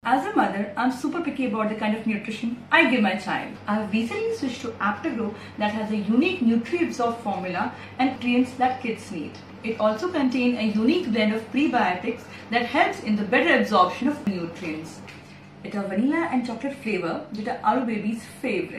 As a mother, I'm super picky about the kind of nutrition I give my child. I have recently switched to AptaGrow that has a unique nutri-absorb formula and nutrients that kids need. It also contains a unique blend of prebiotics that helps in the better absorption of nutrients. It has vanilla and chocolate flavor that are our baby's favorite.